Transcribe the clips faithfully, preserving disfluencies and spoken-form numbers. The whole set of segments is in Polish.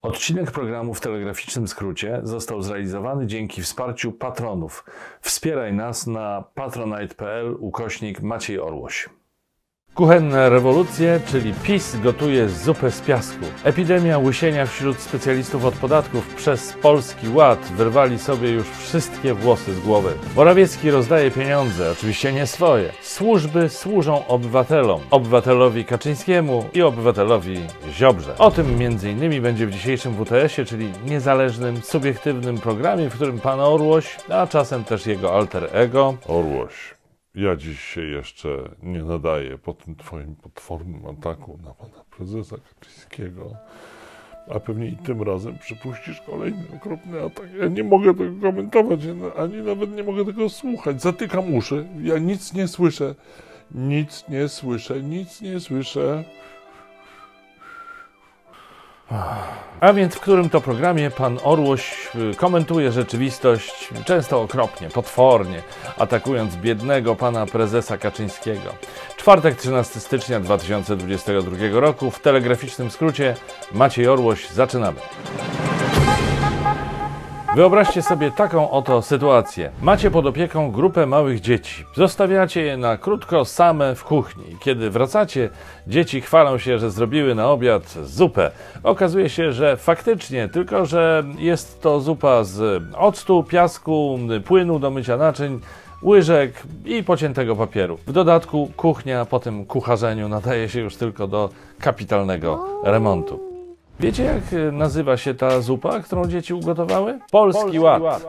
Odcinek programu w telegraficznym skrócie został zrealizowany dzięki wsparciu patronów. Wspieraj nas na patronite kropka p l ukośnik Maciej Orłoś. Kuchenne rewolucje, czyli PiS gotuje zupę z piasku. Epidemia łysienia wśród specjalistów od podatków przez Polski Ład wyrwali sobie już wszystkie włosy z głowy. Morawiecki rozdaje pieniądze, oczywiście nie swoje. Służby służą obywatelom. Obywatelowi Kaczyńskiemu i obywatelowi Ziobrze. O tym między innymi będzie w dzisiejszym W T S-ie, czyli niezależnym, subiektywnym programie, w którym pan Orłoś, a czasem też jego alter ego Orłoś. Ja dziś się jeszcze nie nadaję po tym twoim potwornym ataku na pana prezesa Kaczyńskiego, a pewnie i tym razem przypuścisz kolejny okropny atak. Ja nie mogę tego komentować, ani nawet nie mogę tego słuchać. Zatykam uszy, ja nic nie słyszę, nic nie słyszę, nic nie słyszę. A więc w którym to programie pan Orłoś komentuje rzeczywistość często okropnie, potwornie, atakując biednego pana prezesa Kaczyńskiego. Czwartek, trzynastego stycznia dwa tysiące dwudziestego drugiego roku, w telegraficznym skrócie Maciej Orłoś, zaczynamy. Wyobraźcie sobie taką oto sytuację. Macie pod opieką grupę małych dzieci. Zostawiacie je na krótko same w kuchni. Kiedy wracacie, dzieci chwalą się, że zrobiły na obiad zupę. Okazuje się, że faktycznie, tylko że jest to zupa z octu, piasku, płynu do mycia naczyń, łyżek i pociętego papieru. W dodatku kuchnia po tym kucharzeniu nadaje się już tylko do kapitalnego remontu. Wiecie, jak nazywa się ta zupa, którą dzieci ugotowały? Polski, Polski Ład. Ład.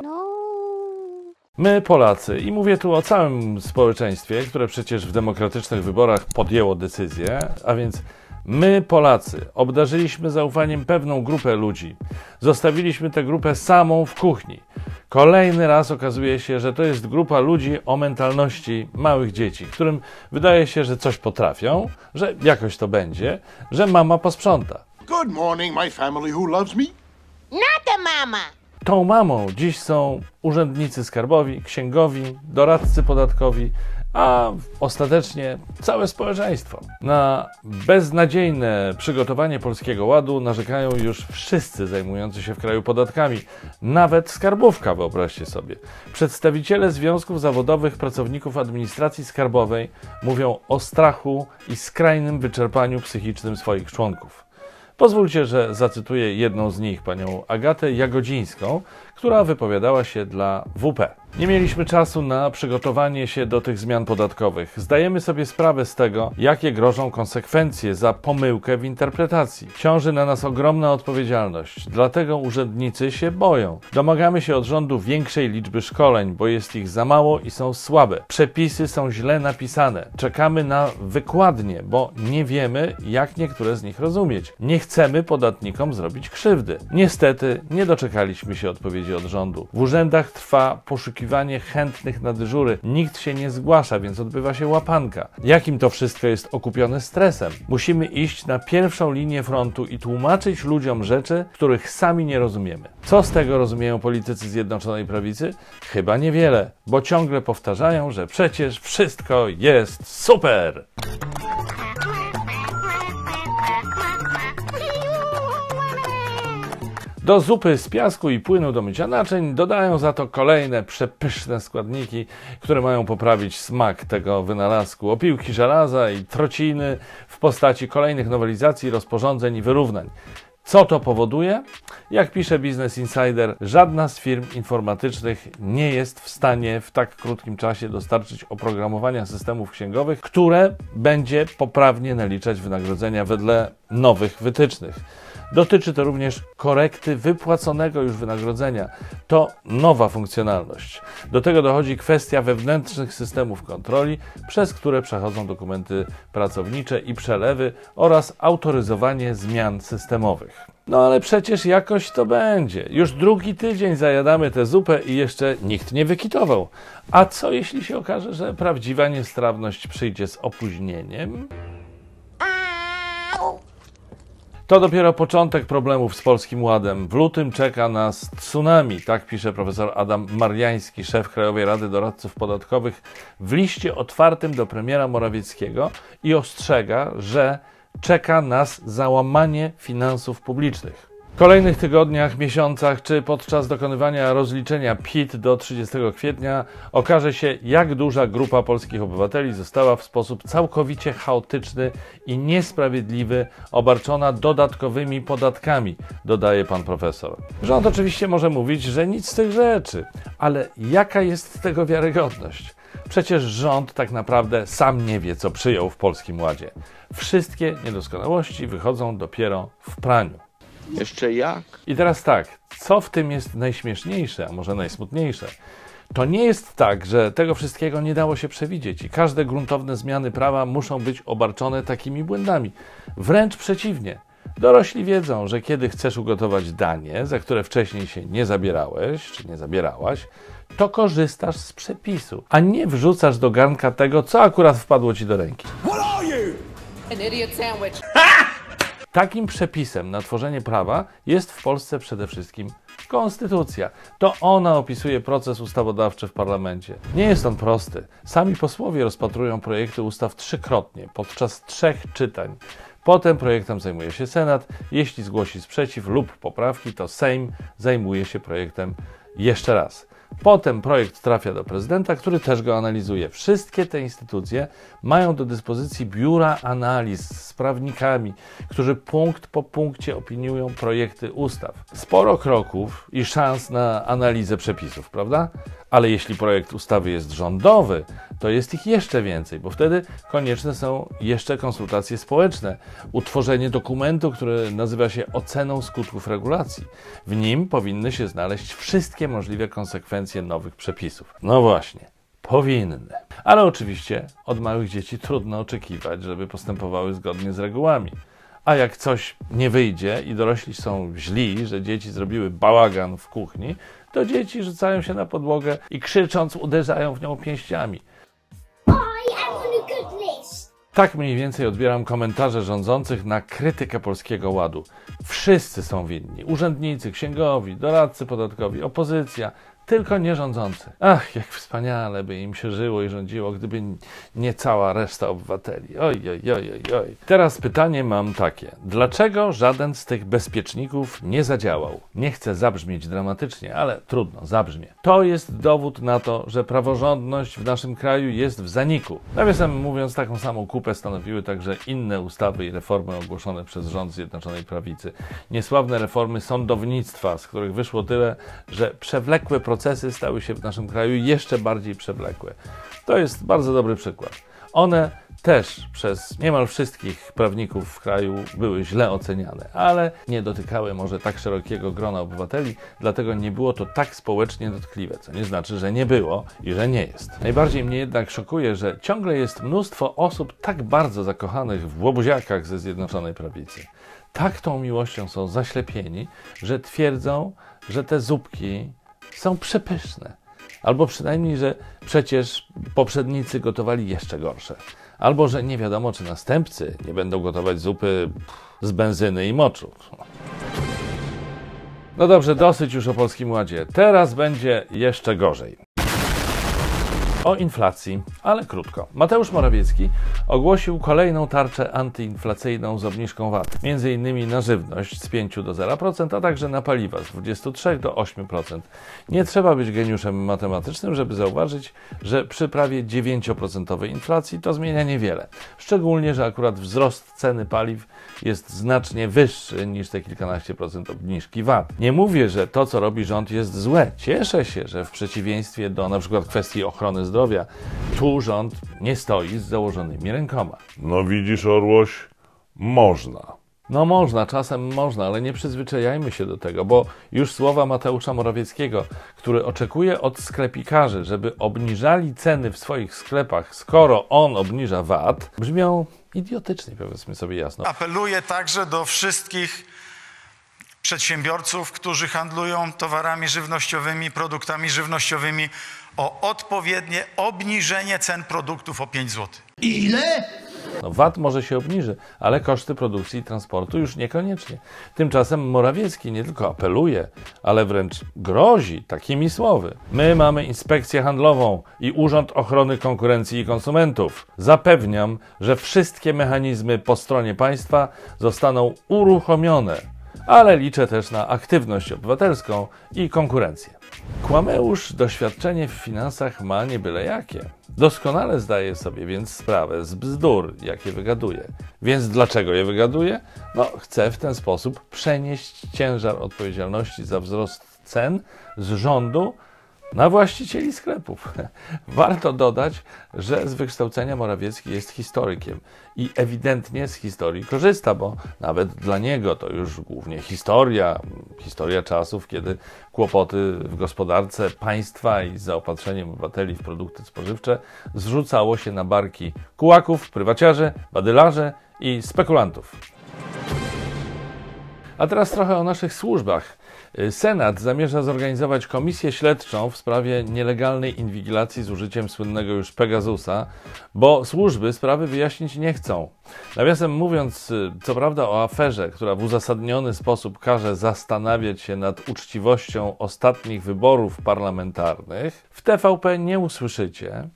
My, Polacy, i mówię tu o całym społeczeństwie, które przecież w demokratycznych wyborach podjęło decyzję, a więc my, Polacy, obdarzyliśmy zaufaniem pewną grupę ludzi. Zostawiliśmy tę grupę samą w kuchni. Kolejny raz okazuje się, że to jest grupa ludzi o mentalności małych dzieci, którym wydaje się, że coś potrafią, że jakoś to będzie, że mama posprząta. Good morning, my family who loves me. Not the mama. Tą mamą dziś są urzędnicy skarbowi, księgowi, doradcy podatkowi, a ostatecznie całe społeczeństwo. Na beznadziejne przygotowanie Polskiego Ładu narzekają już wszyscy zajmujący się w kraju podatkami. Nawet skarbówka, wyobraźcie sobie. Przedstawiciele związków zawodowych pracowników administracji skarbowej mówią o strachu i skrajnym wyczerpaniu psychicznym swoich członków. Pozwólcie, że zacytuję jedną z nich, panią Agatę Jagodzińską, która wypowiadała się dla W P. Nie mieliśmy czasu na przygotowanie się do tych zmian podatkowych. Zdajemy sobie sprawę z tego, jakie grożą konsekwencje za pomyłkę w interpretacji. Ciąży na nas ogromna odpowiedzialność, dlatego urzędnicy się boją. Domagamy się od rządu większej liczby szkoleń, bo jest ich za mało i są słabe. Przepisy są źle napisane. Czekamy na wykładnie, bo nie wiemy, jak niektóre z nich rozumieć. Nie chcemy podatnikom zrobić krzywdy. Niestety nie doczekaliśmy się odpowiedzi od rządu. W urzędach trwa poszukiwanie chętnych na dyżury. Nikt się nie zgłasza, więc odbywa się łapanka. Jakim to wszystko jest okupione stresem? Musimy iść na pierwszą linię frontu i tłumaczyć ludziom rzeczy, których sami nie rozumiemy. Co z tego rozumieją politycy Zjednoczonej Prawicy? Chyba niewiele, bo ciągle powtarzają, że przecież wszystko jest super! Do zupy z piasku i płynu do mycia naczyń dodają za to kolejne przepyszne składniki, które mają poprawić smak tego wynalazku. Opiłki żelaza i trociny w postaci kolejnych nowelizacji, rozporządzeń i wyrównań. Co to powoduje? Jak pisze Business Insider, żadna z firm informatycznych nie jest w stanie w tak krótkim czasie dostarczyć oprogramowania systemów księgowych, które będzie poprawnie naliczać wynagrodzenia wedle nowych wytycznych. Dotyczy to również korekty wypłaconego już wynagrodzenia. To nowa funkcjonalność. Do tego dochodzi kwestia wewnętrznych systemów kontroli, przez które przechodzą dokumenty pracownicze i przelewy oraz autoryzowanie zmian systemowych. No ale przecież jakoś to będzie. Już drugi tydzień zajadamy tę zupę i jeszcze nikt nie wykitował. A co jeśli się okaże, że prawdziwa niestrawność przyjdzie z opóźnieniem? To dopiero początek problemów z Polskim Ładem. W lutym czeka nas tsunami, tak pisze profesor Adam Mariański, szef Krajowej Rady Doradców Podatkowych w liście otwartym do premiera Morawieckiego i ostrzega, że czeka nas załamanie finansów publicznych. W kolejnych tygodniach, miesiącach czy podczas dokonywania rozliczenia P I T do trzydziestego kwietnia okaże się, jak duża grupa polskich obywateli została w sposób całkowicie chaotyczny i niesprawiedliwy obarczona dodatkowymi podatkami, dodaje pan profesor. Rząd oczywiście może mówić, że nic z tych rzeczy, ale jaka jest z tego wiarygodność? Przecież rząd tak naprawdę sam nie wie, co przyjął w Polskim Ładzie. Wszystkie niedoskonałości wychodzą dopiero w praniu. Jeszcze jak? I teraz tak, co w tym jest najśmieszniejsze, a może najsmutniejsze? To nie jest tak, że tego wszystkiego nie dało się przewidzieć i każde gruntowne zmiany prawa muszą być obarczone takimi błędami. Wręcz przeciwnie. Dorośli wiedzą, że kiedy chcesz ugotować danie, za które wcześniej się nie zabierałeś, czy nie zabierałaś, to korzystasz z przepisu, a nie wrzucasz do garnka tego, co akurat wpadło ci do ręki. What are you? An idiot sandwich. Takim przepisem na tworzenie prawa jest w Polsce przede wszystkim konstytucja. To ona opisuje proces ustawodawczy w parlamencie. Nie jest on prosty. Sami posłowie rozpatrują projekty ustaw trzykrotnie, podczas trzech czytań. Potem projektem zajmuje się Senat. Jeśli zgłosi sprzeciw lub poprawki, to Sejm zajmuje się projektem jeszcze raz. Potem projekt trafia do prezydenta, który też go analizuje. Wszystkie te instytucje mają do dyspozycji biura analiz z prawnikami, którzy punkt po punkcie opiniują projekty ustaw. Sporo kroków i szans na analizę przepisów, prawda? Ale jeśli projekt ustawy jest rządowy, to jest ich jeszcze więcej, bo wtedy konieczne są jeszcze konsultacje społeczne, utworzenie dokumentu, który nazywa się oceną skutków regulacji. W nim powinny się znaleźć wszystkie możliwe konsekwencje nowych przepisów. No właśnie, powinny. Ale oczywiście od małych dzieci trudno oczekiwać, żeby postępowały zgodnie z regułami. A jak coś nie wyjdzie i dorośli są źli, że dzieci zrobiły bałagan w kuchni, to dzieci rzucają się na podłogę i krzycząc uderzają w nią pięściami. Tak mniej więcej odbieram komentarze rządzących na krytykę Polskiego Ładu. Wszyscy są winni. Urzędnicy, księgowi, doradcy podatkowi, opozycja. Tylko nie rządzący. Ach, jak wspaniale by im się żyło i rządziło, gdyby nie cała reszta obywateli. Oj, oj, oj, oj, oj. Teraz pytanie mam takie. Dlaczego żaden z tych bezpieczników nie zadziałał? Nie chcę zabrzmieć dramatycznie, ale trudno, zabrzmie. To jest dowód na to, że praworządność w naszym kraju jest w zaniku. Nawiasem mówiąc, taką samą kupę stanowiły także inne ustawy i reformy ogłoszone przez rząd Zjednoczonej Prawicy. Niesławne reformy sądownictwa, z których wyszło tyle, że przewlekłe procesy Procesy stały się w naszym kraju jeszcze bardziej przewlekłe. To jest bardzo dobry przykład. One też przez niemal wszystkich prawników w kraju były źle oceniane, ale nie dotykały może tak szerokiego grona obywateli, dlatego nie było to tak społecznie dotkliwe, co nie znaczy, że nie było i że nie jest. Najbardziej mnie jednak szokuje, że ciągle jest mnóstwo osób tak bardzo zakochanych w łobuziakach ze Zjednoczonej Prawicy. Tak tą miłością są zaślepieni, że twierdzą, że te zupki są przepyszne. Albo przynajmniej, że przecież poprzednicy gotowali jeszcze gorsze. Albo, że nie wiadomo, czy następcy nie będą gotować zupy z benzyny i moczu. No dobrze, dosyć już o Polskim Ładzie. Teraz będzie jeszcze gorzej. O inflacji, ale krótko. Mateusz Morawiecki ogłosił kolejną tarczę antyinflacyjną z obniżką V A T, między innymi na żywność z pięć do zera procent, a także na paliwa z dwudziestu trzech do ośmiu procent. Nie trzeba być geniuszem matematycznym, żeby zauważyć, że przy prawie dziewięcioprocentowej inflacji to zmienia niewiele. Szczególnie, że akurat wzrost ceny paliw jest znacznie wyższy niż te kilkanaście procent obniżki V A T. Nie mówię, że to, co robi rząd, jest złe. Cieszę się, że w przeciwieństwie do na przykład kwestii ochrony zdrowia, tu rząd nie stoi z założonymi rękoma. No widzisz, Orłoś, można. No można, czasem można, ale nie przyzwyczajajmy się do tego, bo już słowa Mateusza Morawieckiego, który oczekuje od sklepikarzy, żeby obniżali ceny w swoich sklepach, skoro on obniża V A T, brzmią idiotycznie, powiedzmy sobie jasno. Apeluję także do wszystkich przedsiębiorców, którzy handlują towarami żywnościowymi, produktami żywnościowymi, o odpowiednie obniżenie cen produktów o pięć złotych. Ile? No, V A T może się obniży, ale koszty produkcji i transportu już niekoniecznie. Tymczasem Morawiecki nie tylko apeluje, ale wręcz grozi takimi słowy. My mamy inspekcję handlową i Urząd Ochrony Konkurencji i Konsumentów. Zapewniam, że wszystkie mechanizmy po stronie państwa zostaną uruchomione, ale liczę też na aktywność obywatelską i konkurencję. Kłameusz doświadczenie w finansach ma nie byle jakie. Doskonale zdaje sobie więc sprawę z bzdur, jakie wygaduje. Więc dlaczego je wygaduje? No, chce w ten sposób przenieść ciężar odpowiedzialności za wzrost cen z rządu na właścicieli sklepów. Warto dodać, że z wykształcenia Morawiecki jest historykiem i ewidentnie z historii korzysta, bo nawet dla niego to już głównie historia, historia czasów, kiedy kłopoty w gospodarce państwa i zaopatrzeniem obywateli w produkty spożywcze zrzucało się na barki kułaków, prywaciarzy, badylarzy i spekulantów. A teraz trochę o naszych służbach. Senat zamierza zorganizować komisję śledczą w sprawie nielegalnej inwigilacji z użyciem słynnego już Pegasusa, bo służby sprawy wyjaśnić nie chcą. Nawiasem mówiąc, co prawda o aferze, która w uzasadniony sposób każe zastanawiać się nad uczciwością ostatnich wyborów parlamentarnych, w T V P nie usłyszycie.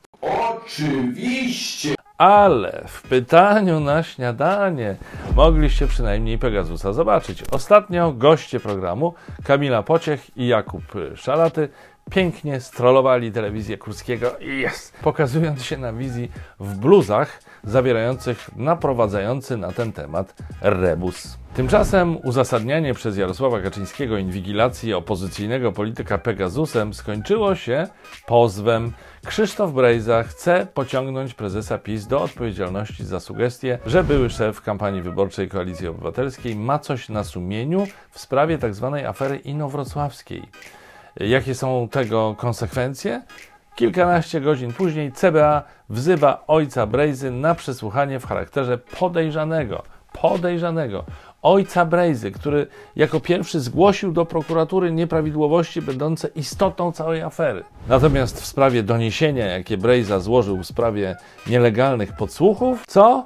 Oczywiście! Ale w pytaniu na śniadanie mogliście przynajmniej Pegasusa zobaczyć. Ostatnio goście programu Kamila Pociech i Jakub Szalaty pięknie strollowali telewizję Kurskiego, yes, pokazując się na wizji w bluzach zawierających naprowadzający na ten temat rebus. Tymczasem uzasadnianie przez Jarosława Kaczyńskiego inwigilacji opozycyjnego polityka Pegasusem skończyło się pozwem. Krzysztof Brejza chce pociągnąć prezesa PiS do odpowiedzialności za sugestię, że były szef kampanii wyborczej Koalicji Obywatelskiej ma coś na sumieniu w sprawie tzw. afery inowrocławskiej. Jakie są tego konsekwencje? Kilkanaście godzin później C B A wzywa ojca Brejzy na przesłuchanie w charakterze podejrzanego. Podejrzanego. Ojca Brejzy, który jako pierwszy zgłosił do prokuratury nieprawidłowości będące istotą całej afery. Natomiast w sprawie doniesienia, jakie Brejza złożył w sprawie nielegalnych podsłuchów, co?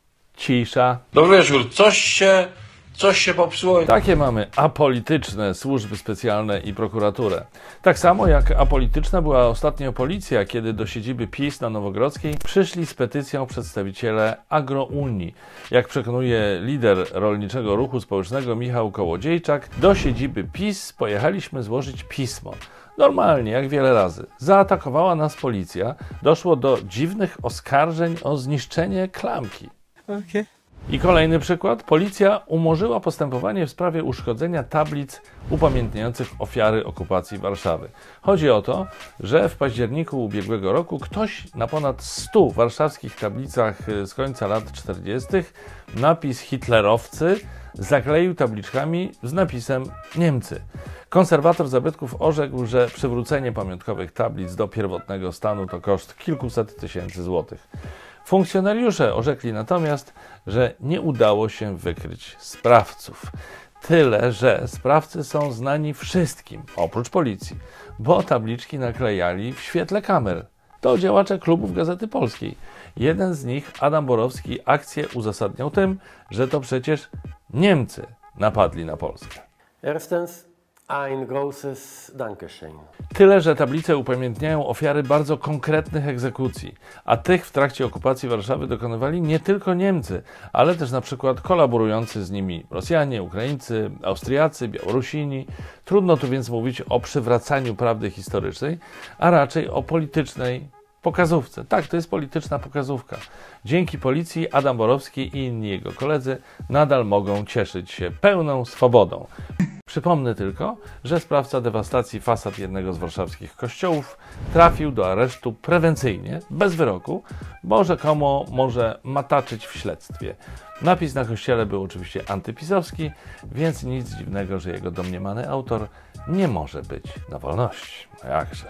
Cisza. Dobry wieczór, coś się, coś się popsuło. Takie mamy apolityczne służby specjalne i prokuraturę. Tak samo jak apolityczna była ostatnio policja, kiedy do siedziby PiS na Nowogrodzkiej przyszli z petycją przedstawiciele Agrounii. Jak przekonuje lider rolniczego ruchu społecznego Michał Kołodziejczak, do siedziby PiS pojechaliśmy złożyć pismo. Normalnie, jak wiele razy. Zaatakowała nas policja, doszło do dziwnych oskarżeń o zniszczenie klamki. Okay. I kolejny przykład. Policja umorzyła postępowanie w sprawie uszkodzenia tablic upamiętniających ofiary okupacji Warszawy. Chodzi o to, że w październiku ubiegłego roku ktoś na ponad stu warszawskich tablicach z końca lat czterdziestych napis hitlerowcy zakleił tabliczkami z napisem Niemcy. Konserwator zabytków orzekł, że przywrócenie pamiątkowych tablic do pierwotnego stanu to koszt kilkuset tysięcy złotych. Funkcjonariusze orzekli natomiast, że nie udało się wykryć sprawców. Tyle, że sprawcy są znani wszystkim, oprócz policji, bo tabliczki naklejali w świetle kamer. To działacze klubów Gazety Polskiej. Jeden z nich, Adam Borowski, akcję uzasadniał tym, że to przecież Niemcy napadli na Polskę. Erstens, ein großes Dankeschön. Tyle, że tablice upamiętniają ofiary bardzo konkretnych egzekucji, a tych w trakcie okupacji Warszawy dokonywali nie tylko Niemcy, ale też na przykład kolaborujący z nimi Rosjanie, Ukraińcy, Austriacy, Białorusini. Trudno tu więc mówić o przywracaniu prawdy historycznej, a raczej o politycznej pokazówce. Tak, to jest polityczna pokazówka. Dzięki policji Adam Borowski i inni jego koledzy nadal mogą cieszyć się pełną swobodą. Przypomnę tylko, że sprawca dewastacji fasad jednego z warszawskich kościołów trafił do aresztu prewencyjnie, bez wyroku, bo rzekomo może mataczyć w śledztwie. Napis na kościele był oczywiście antypisowski, więc nic dziwnego, że jego domniemany autor nie może być na wolności. No jakżeż.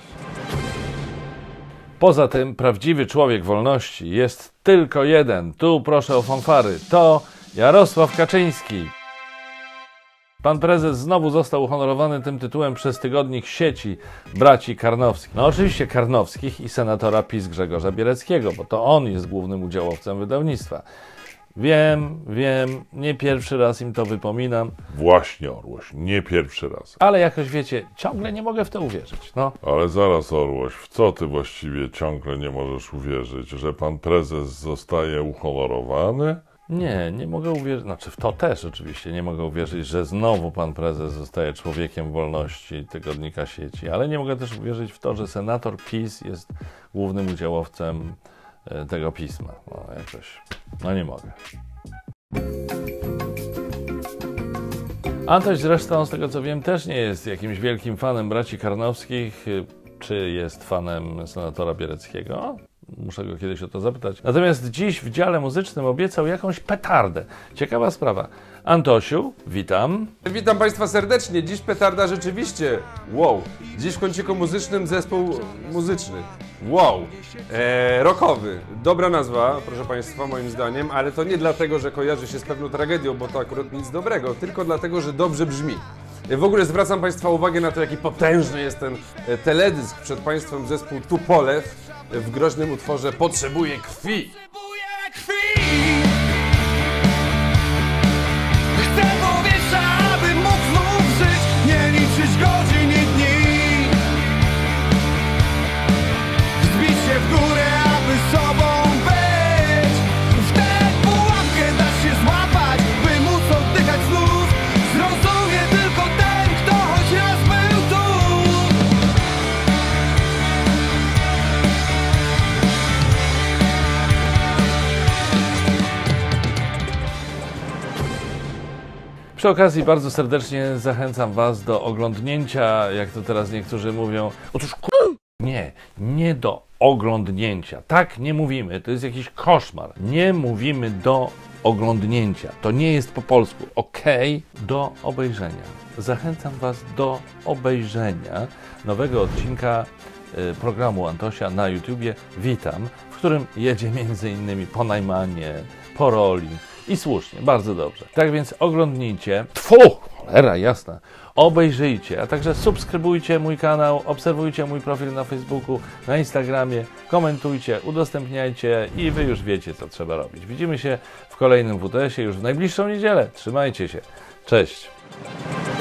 Poza tym prawdziwy człowiek wolności jest tylko jeden. Tu proszę o fanfary. To Jarosław Kaczyński. Pan prezes znowu został uhonorowany tym tytułem przez tygodnik sieci braci Karnowskich. No oczywiście Karnowskich i senatora PiS Grzegorza Biereckiego, bo to on jest głównym udziałowcem wydawnictwa. Wiem, wiem, nie pierwszy raz im to wypominam. Właśnie, Orłoś, nie pierwszy raz. Ale jakoś wiecie, ciągle nie mogę w to uwierzyć. No. Ale zaraz, Orłoś, w co ty właściwie ciągle nie możesz uwierzyć? Że pan prezes zostaje uhonorowany? Nie, nie mogę uwierzyć, znaczy w to też oczywiście nie mogę uwierzyć, że znowu pan prezes zostaje człowiekiem wolności tygodnika Sieci, ale nie mogę też uwierzyć w to, że senator PiS jest głównym udziałowcem tego pisma. No jakoś, no nie mogę. Antoś zresztą, z tego co wiem, też nie jest jakimś wielkim fanem braci Karnowskich, czy jest fanem senatora Biereckiego. Muszę go kiedyś o to zapytać. Natomiast dziś w dziale muzycznym obiecał jakąś petardę. Ciekawa sprawa. Antosiu, witam. Witam Państwa serdecznie. Dziś petarda rzeczywiście. Wow. Dziś w kąciku muzycznym zespół muzyczny. Wow. Eee, rockowy. Dobra nazwa, proszę Państwa, moim zdaniem, ale to nie dlatego, że kojarzy się z pewną tragedią, bo to akurat nic dobrego, tylko dlatego, że dobrze brzmi. W ogóle zwracam Państwa uwagę na to, jaki potężny jest ten teledysk. Przed Państwem zespół Tupolew w groźnym utworze Potrzebuję krwi. Chcę powietrza, aby mógł znów żyć, nie liczyć godzin i dni. Wzbić się w górę, aby sobą być. W tę pułapkę da się złapać, by móc oddychać znów. Zrozumie tylko ten, kto choć raz był tu. Przy okazji bardzo serdecznie zachęcam Was do oglądnięcia, jak to teraz niektórzy mówią. Otóż ku... Nie, nie do oglądnięcia. Tak nie mówimy, to jest jakiś koszmar. Nie mówimy do oglądnięcia. To nie jest po polsku. Okej, do obejrzenia. Zachęcam Was do obejrzenia nowego odcinka y, programu Antosia na YouTubie Witam, w którym jedzie między innymi po Najmanie, po Roli. I słusznie, bardzo dobrze. Tak więc oglądnijcie, tfu, cholera jasna, obejrzyjcie, a także subskrybujcie mój kanał, obserwujcie mój profil na Facebooku, na Instagramie, komentujcie, udostępniajcie i Wy już wiecie, co trzeba robić. Widzimy się w kolejnym W T S-ie już w najbliższą niedzielę. Trzymajcie się. Cześć.